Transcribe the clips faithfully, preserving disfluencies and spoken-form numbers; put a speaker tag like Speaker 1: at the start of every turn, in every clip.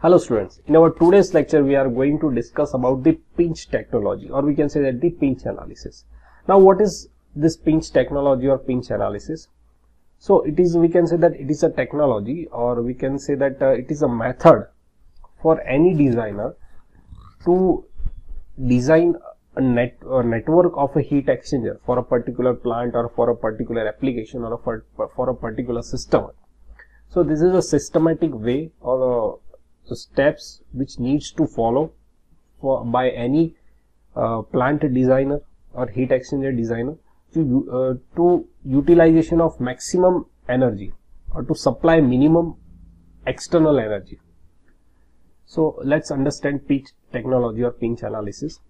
Speaker 1: Hello students, in our today's lecture we are going to discuss about the pinch technology, or we can say that the pinch analysis. Now what is this pinch technology or pinch analysis? So it is, we can say that it is a technology, or we can say that uh, it is a method for any designer to design a, net, a network of a heat exchanger for a particular plant or for a particular application or a for, for a particular system. So this is a systematic way or a steps which needs to follow for by any uh, plant designer or heat exchanger designer to uh, to utilization of maximum energy or to supply minimum external energy. So let's understand pinch technology or pinch analysis.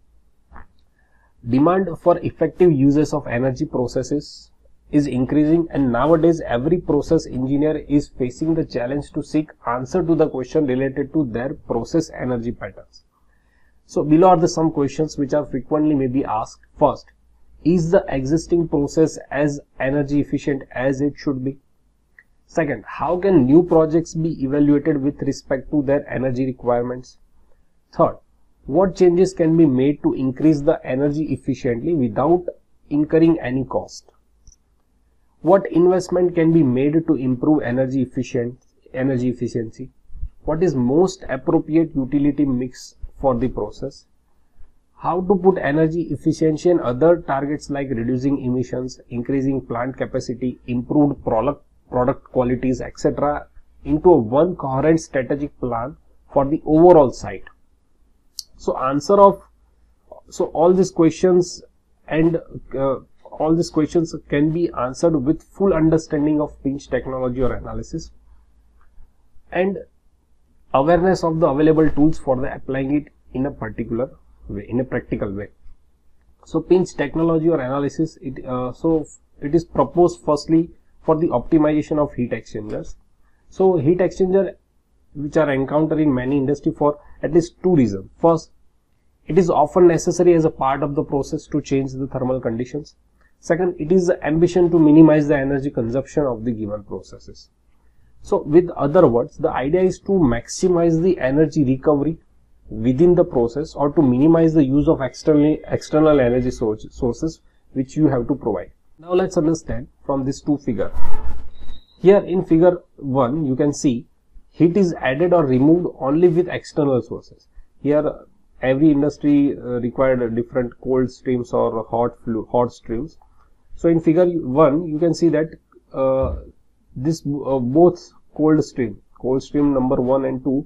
Speaker 1: Demand for effective uses of energy processes is increasing, and nowadays every process engineer is facing the challenge to seek answer to the question related to their process energy patterns. So below are the some questions which are frequently may be asked. First, is the existing process as energy efficient as it should be? Second, how can new projects be evaluated with respect to their energy requirements? Third, what changes can be made to increase the energy efficiently without incurring any cost? What investment can be made to improve energy efficient energy efficiency? What is most appropriate utility mix for the process? How to put energy efficiency and other targets like reducing emissions, increasing plant capacity, improved product product qualities, et cetera into a one coherent strategic plan for the overall site. So answer of so all these questions and uh, all these questions can be answered with full understanding of pinch technology or analysis and awareness of the available tools for the applying it in a particular way, in a practical way. So pinch technology or analysis, it uh, so it is proposed firstly for the optimization of heat exchangers. So heat exchanger which are encountered in many industry for at least two reasons. First, it is often necessary as a part of the process to change the thermal conditions. Second, it is the ambition to minimize the energy consumption of the given processes. So with other words, the idea is to maximize the energy recovery within the process or to minimize the use of externally external energy source, sources which you have to provide. Now let's understand from these two figures. Here in figure one, you can see heat is added or removed only with external sources. Here every industry uh, required different cold streams or hot flu hot streams. So in figure one, you can see that uh, this uh, both cold stream, cold stream number one and two,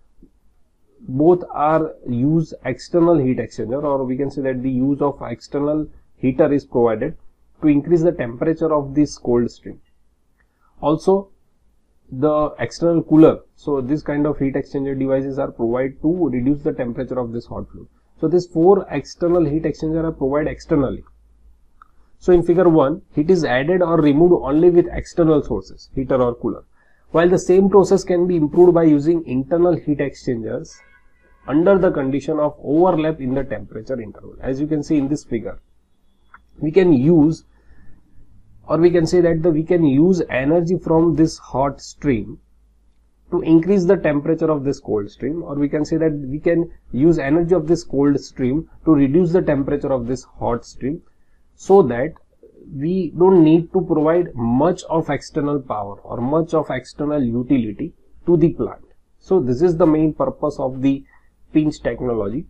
Speaker 1: both are use external heat exchanger, or we can say that the use of external heater is provided to increase the temperature of this cold stream. Also, the external cooler. So this kind of heat exchanger devices are provided to reduce the temperature of this hot fluid. So these four external heat exchanger are provided externally. So in figure one, heat is added or removed only with external sources, heater or cooler, while the same process can be improved by using internal heat exchangers under the condition of overlap in the temperature interval. As you can see in this figure, we can use or we can say that the, we can use energy from this hot stream to increase the temperature of this cold stream, or we can say that we can use energy of this cold stream to reduce the temperature of this hot stream, so that we don't need to provide much of external power or much of external utility to the plant. So this is the main purpose of the pinch technology,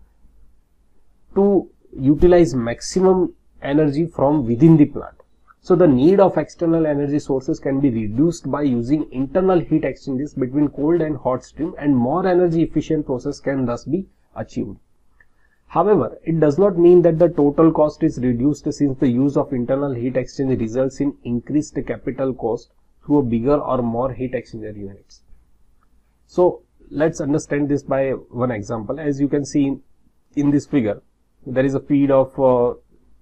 Speaker 1: to utilize maximum energy from within the plant. So the need of external energy sources can be reduced by using internal heat exchangers between cold and hot stream, and more energy efficient process can thus be achieved. However, it does not mean that the total cost is reduced, since the use of internal heat exchanger results in increased capital cost through a bigger or more heat exchanger units. So let's understand this by one example. As you can see in, in this figure, there is a feed of uh,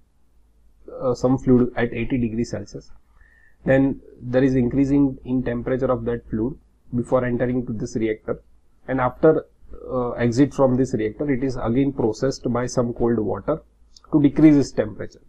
Speaker 1: uh, some fluid at eighty degrees Celsius. Then there is increasing in temperature of that fluid before entering to this reactor, and after Uh, exit from this reactor, it is again processed by some cold water to decrease its temperature.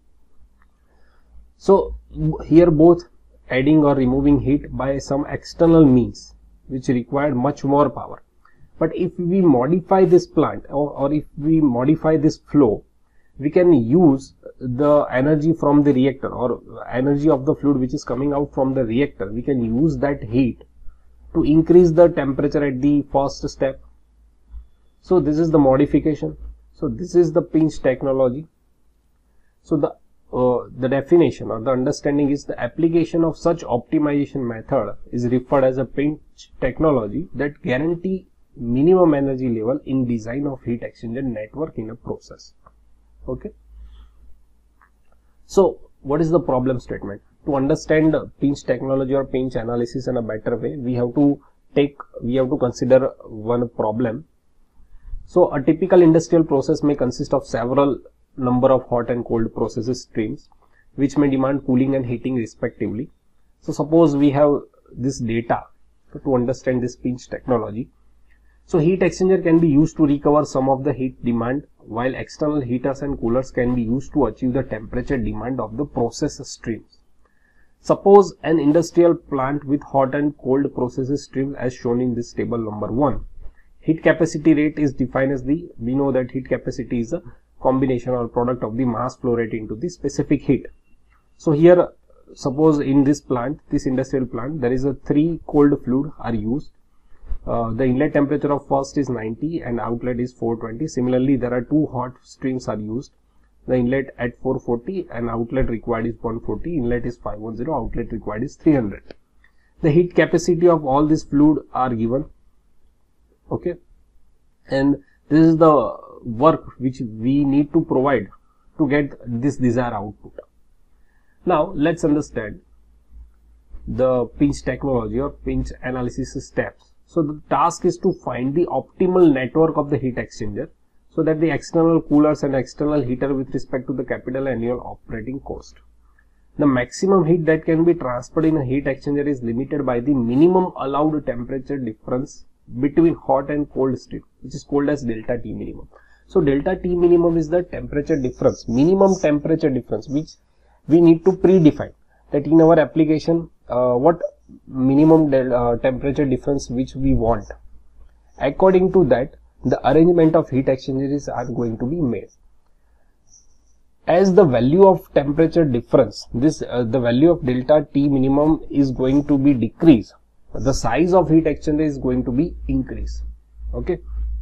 Speaker 1: So here both adding or removing heat by some external means which required much more power. But if we modify this plant or, or if we modify this flow, we can use the energy from the reactor or energy of the fluid which is coming out from the reactor. We can use that heat to increase the temperature at the first step. So this is the modification. So this is the pinch technology. So the uh, the definition or the understanding is the application of such optimization method is referred as a pinch technology that guarantee minimum energy level in design of heat exchanger network in a process. Okay. So what is the problem statement? To understand pinch technology or pinch analysis in a better way, we have to take we have to consider one problem. So a typical industrial process may consist of several number of hot and cold processes streams which may demand cooling and heating respectively. So suppose we have this data to understand this pinch technology. So heat exchanger can be used to recover some of the heat demand, while external heaters and coolers can be used to achieve the temperature demand of the process streams. Suppose an industrial plant with hot and cold processes streams as shown in this table number one. Heat capacity rate is defined as the, we know that heat capacity is a combination or product of the mass flow rate into the specific heat. So here, suppose in this plant, this industrial plant, there is a three cold fluid are used. Uh, the inlet temperature of first is ninety and outlet is four twenty. Similarly, there are two hot streams are used. The inlet at four forty and outlet required is one forty. Inlet is five hundred, outlet required is three hundred. The heat capacity of all this fluid are given. Okay, and this is the work which we need to provide to get this desired output. Now let's understand the pinch technology or pinch analysis steps. So the task is to find the optimal network of the heat exchanger so that the external coolers and external heater with respect to the capital annual operating cost. The maximum heat that can be transferred in a heat exchanger is limited by the minimum allowed temperature difference between hot and cold stream, which is called as delta T minimum. So delta T minimum is the temperature difference, minimum temperature difference, which we need to predefine that in our application uh, what minimum uh, temperature difference which we want. According to that, the arrangement of heat exchangers are going to be made. As the value of temperature difference, this uh, the value of delta T minimum is going to be decreased, the size of heat exchanger is going to be increased. Okay.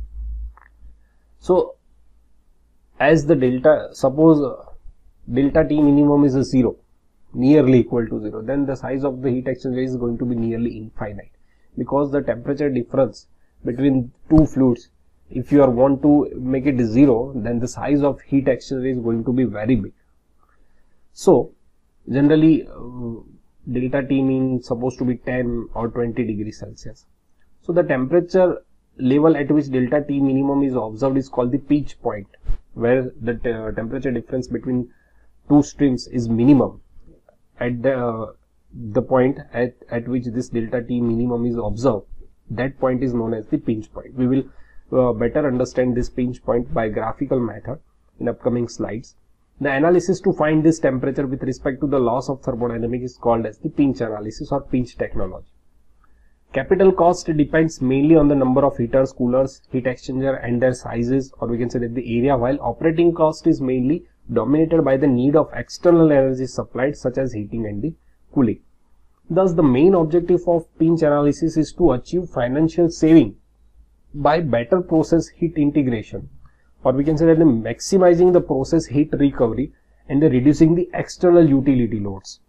Speaker 1: So as the delta, suppose uh, delta T minimum is a zero, nearly equal to zero, then the size of the heat exchanger is going to be nearly infinite, because the temperature difference between two fluids, if you are want to make it zero, then the size of heat exchanger is going to be very big. So generally uh, delta T mean supposed to be ten or twenty degrees Celsius. So the temperature level at which delta T minimum is observed is called the pinch point, where the uh, temperature difference between two streams is minimum. At the uh, the point at, at which this delta T minimum is observed, that point is known as the pinch point. We will uh, better understand this pinch point by graphical method in upcoming slides. The analysis to find this temperature with respect to the loss of thermodynamics is called as the pinch analysis or pinch technology. Capital cost depends mainly on the number of heaters, coolers, heat exchanger and their sizes, or we can say that the area, while operating cost is mainly dominated by the need of external energy supplied such as heating and the cooling. Thus, the main objective of pinch analysis is to achieve financial saving by better process heat integration, or we can say that the maximizing the process heat recovery and the reducing the external utility loads.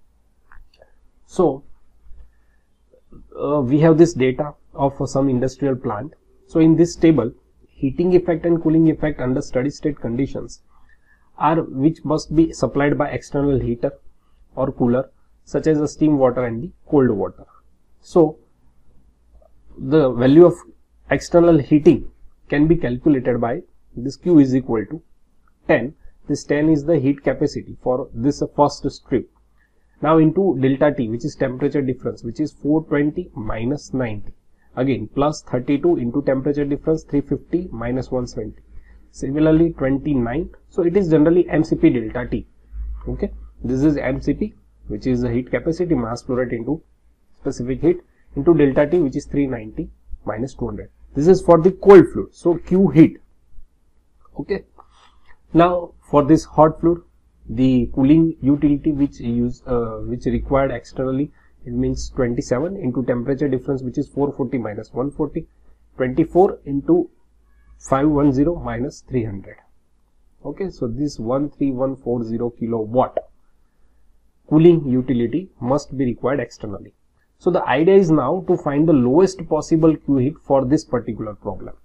Speaker 1: So uh, we have this data of uh, some industrial plant. So in this table, heating effect and cooling effect under steady state conditions are which must be supplied by external heater or cooler, such as the steam water and the cold water. So the value of external heating can be calculated by this Q is equal to ten. This ten is the heat capacity for this first strip. Now into delta T, which is temperature difference, which is four twenty minus ninety, again plus thirty-two into temperature difference three fifty minus one seventy. Similarly twenty-nine. So it is generally M C P delta T. Okay, this is M C P, which is the heat capacity, mass flow rate into specific heat, into delta T, which is three ninety minus two hundred. This is for the cold fluid, so Q heat. Okay. Now for this hot fluid, the cooling utility which use uh, which required externally, it means twenty-seven into temperature difference, which is four forty minus one forty, twenty-four into five hundred ten minus three hundred. Okay, so this one three one four zero kilowatt cooling utility must be required externally. So the idea is now to find the lowest possible Q heat for this particular problem.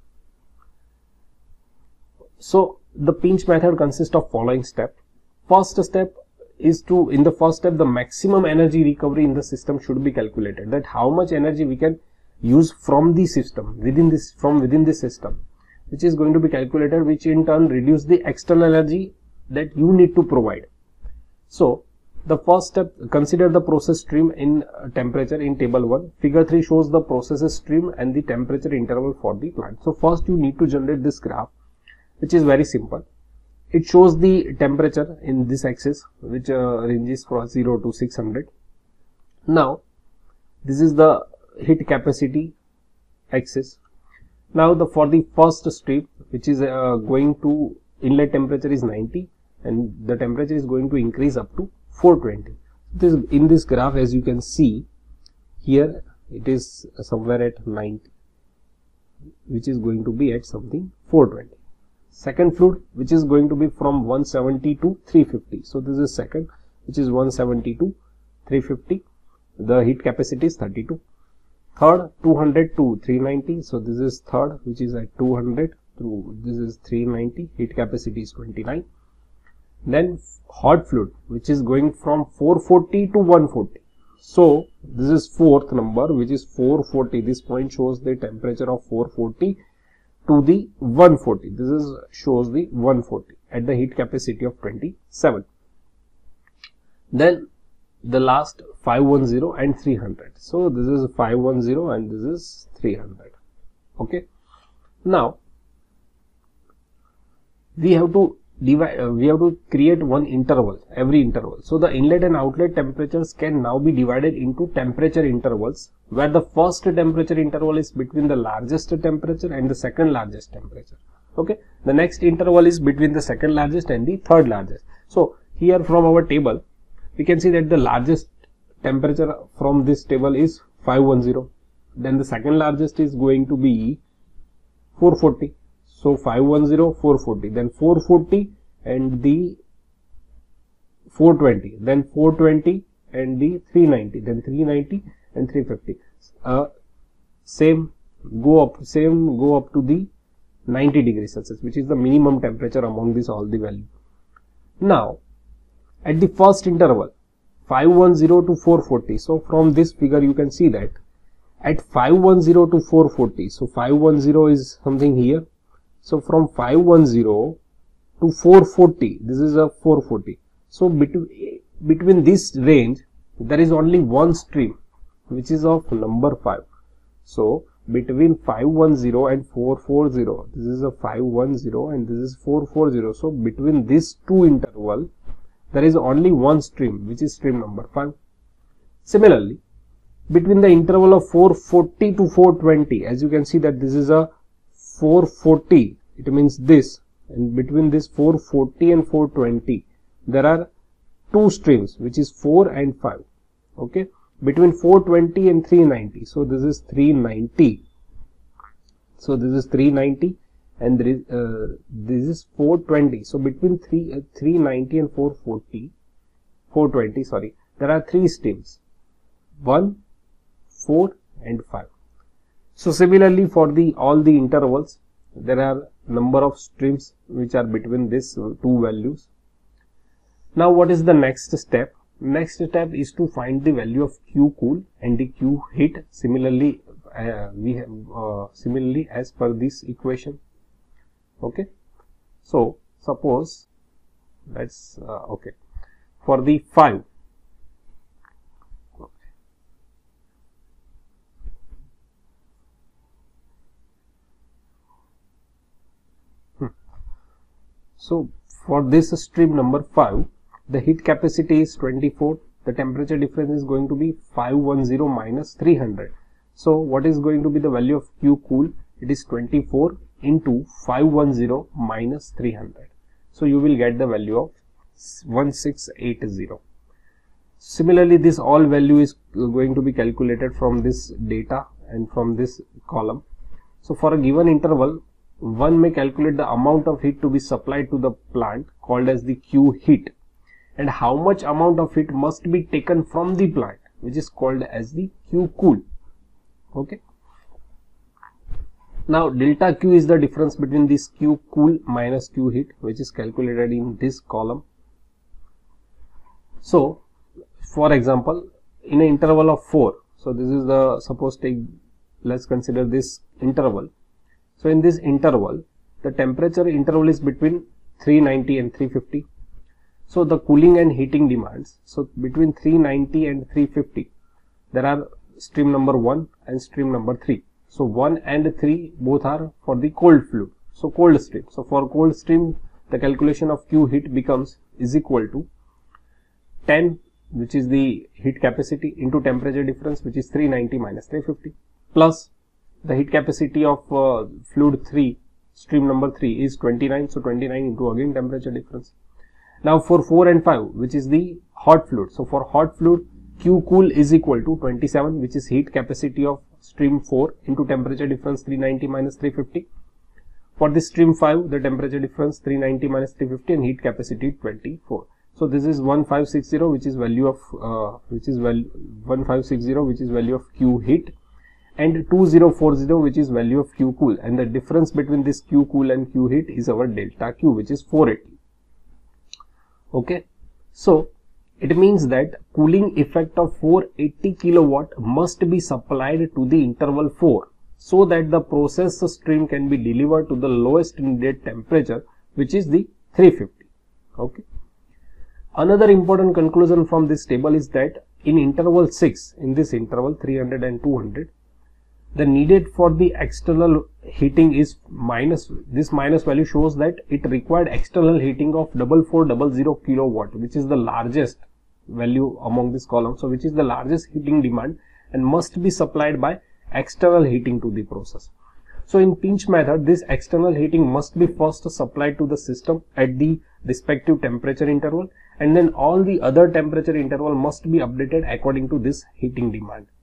Speaker 1: So the pinch method consists of following step. First step is to, in the first step, the maximum energy recovery in the system should be calculated, that how much energy we can use from the system, within this, from within the system, which is going to be calculated, which in turn reduce the external energy that you need to provide. So the first step, consider the process stream in uh, temperature in table one. Figure three shows the process stream and the temperature interval for the plant. So first you need to generate this graph, which is very simple. It shows the temperature in this axis, which uh, ranges from zero to six hundred. Now this is the heat capacity axis. Now the for the first stream, which is uh, going to inlet temperature is ninety, and the temperature is going to increase up to four twenty. This in this graph, as you can see here, it is somewhere at ninety, which is going to be at something four twenty. Second fluid, which is going to be from one seventy to three fifty. So this is second, which is one seventy to three fifty. The heat capacity is thirty-two. Third, two hundred to three ninety. So this is third, which is at two hundred to this is three ninety. Heat capacity is twenty-nine. Then hot fluid, which is going from four forty to one forty. So this is fourth number, which is four forty. This point shows the temperature of four forty to the one forty. This is shows the one forty at the heat capacity of twenty-seven. Then the last five hundred and three hundred. So this is five hundred and this is three hundred. Okay. Now we have to divide, uh, we have to create one interval, every interval. So the inlet and outlet temperatures can now be divided into temperature intervals, where the first temperature interval is between the largest temperature and the second largest temperature. Okay. The next interval is between the second largest and the third largest. So here from our table, we can see that the largest temperature from this table is five hundred. Then the second largest is going to be four forty. So five hundred, four forty, then four forty and the four twenty, then four twenty and the three ninety, then three ninety and three fifty. Uh, same go up, same go up to the ninety degrees Celsius, which is the minimum temperature among these all the values. Now at the first interval, five hundred to four forty. So from this figure you can see that at five hundred to four forty, so five hundred is something here. So from five hundred to four forty, this is a four forty. So between between this range, there is only one stream, which is of number five. So between five hundred and four forty, this is a five hundred and this is four forty. So between these two interval, there is only one stream, which is stream number five. Similarly, between the interval of four forty to four twenty, as you can see that this is a four forty, it means this, and between this four forty and four twenty, there are two streams, which is four and five. Okay. Between four twenty and three ninety, so this is three ninety. So this is three ninety and there is, uh, this is four twenty. So between three, uh, three ninety and four forty, four twenty, sorry, there are three streams, one, four and five. So similarly for the all the intervals, there are number of streams which are between these two values. Now what is the next step? Next step is to find the value of Q cool and the Q heat. Similarly, uh, we have uh, similarly as per this equation. Okay. So suppose let's uh, okay for the five. So for this stream number five, the heat capacity is twenty-four. The temperature difference is going to be five hundred minus three hundred. So what is going to be the value of Q cool? it is twenty-four into five hundred ten minus three hundred. So you will get the value of one six eight zero. Similarly, this all value is going to be calculated from this data and from this column. So for a given interval, one may calculate the amount of heat to be supplied to the plant called as the Q heat, and how much amount of heat must be taken from the plant, which is called as the Q cool. Okay. Now delta Q is the difference between this Q cool minus Q heat, which is calculated in this column. So for example, in an interval of four, so this is the, suppose take, let's consider this interval. So in this interval, the temperature interval is between three ninety and three fifty. So the cooling and heating demands, so between three ninety and three fifty, there are stream number one and stream number three. So one and three both are for the cold fluid, so cold stream. So for cold stream, the calculation of Q heat becomes is equal to ten, which is the heat capacity, into temperature difference, which is three ninety minus three fifty, plus the heat capacity of uh, fluid three, stream number three, is twenty-nine. So twenty-nine into again temperature difference. Now for four and five, which is the hot fluid. So for hot fluid, Q cool is equal to twenty-seven, which is heat capacity of stream four, into temperature difference three ninety minus three fifty. For this stream five, the temperature difference three ninety minus three fifty and heat capacity twenty-four. So this is one five six zero, which is value of uh, which is value one five six zero, which is value of Q heat, and two zero four zero, which is value of Q cool, and the difference between this Q cool and Q heat is our delta Q, which is four eighty. Okay, so it means that cooling effect of four hundred eighty kilowatt must be supplied to the interval four, so that the process stream can be delivered to the lowest needed temperature, which is the three fifty. Okay. Another important conclusion from this table is that in interval six, in this interval three hundred and two hundred, the needed for the external heating is minus. This minus value shows that it required external heating of four four zero zero kilowatt, which is the largest value among this column. So which is the largest heating demand and must be supplied by external heating to the process. So in pinch method, this external heating must be first supplied to the system at the respective temperature interval, and then all the other temperature interval must be updated according to this heating demand.